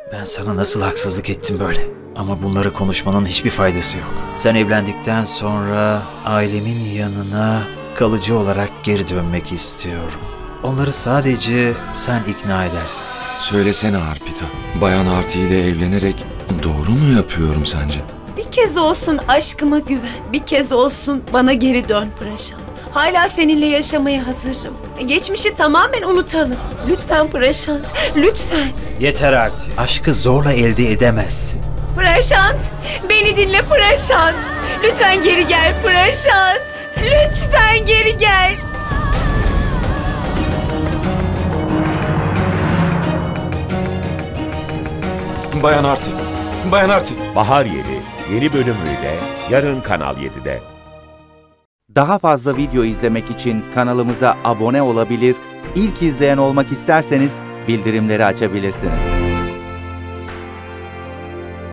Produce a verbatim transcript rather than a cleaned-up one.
Ben sana nasıl haksızlık ettim böyle? Ama bunları konuşmanın hiçbir faydası yok. Sen evlendikten sonra ailemin yanına kalıcı olarak geri dönmek istiyorum. Onları sadece sen ikna edersin. Söylesene Arpita. Bayan Arti ile evlenerek doğru mu yapıyorum sence? Bir kez olsun aşkıma güven. Bir kez olsun bana geri dön Prashant. Hala seninle yaşamaya hazırım. Geçmişi tamamen unutalım. Lütfen Prashant, lütfen. Yeter Arti. Aşkı zorla elde edemezsin. Prashant, beni dinle Prashant. Lütfen geri gel Prashant. Lütfen geri gel. Bayan Arti. Bayan Arti. Bahar Yeli yeni bölümüyle yarın Kanal yedide. Daha fazla video izlemek için kanalımıza abone olabilir, ilk izleyen olmak isterseniz bildirimleri açabilirsiniz.